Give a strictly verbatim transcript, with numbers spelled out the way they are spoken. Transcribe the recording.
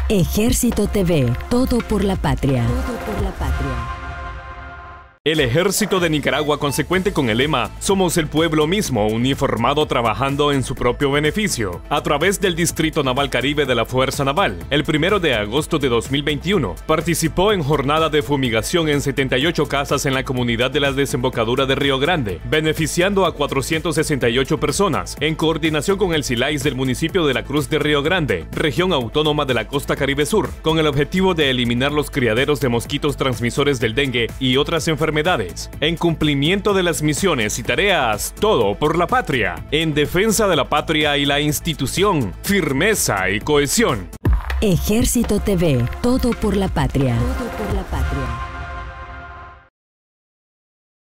Ejército T V, todo por la patria. Todo por la patria. El Ejército de Nicaragua, consecuente con el lema "Somos el pueblo mismo, uniformado trabajando en su propio beneficio", a través del Distrito Naval Caribe de la Fuerza Naval, el primero de agosto de dos mil veintiuno, participó en jornada de fumigación en setenta y ocho casas en la comunidad de la desembocadura de Río Grande, beneficiando a cuatrocientas sesenta y ocho personas, en coordinación con el SILAIS del municipio de La Cruz de Río Grande, región autónoma de la Costa Caribe Sur, con el objetivo de eliminar los criaderos de mosquitos transmisores del dengue y otras enfermedades, en cumplimiento de las misiones y tareas, todo por la patria, en defensa de la patria y la institución, firmeza y cohesión. Ejército T V, todo por la patria. Todo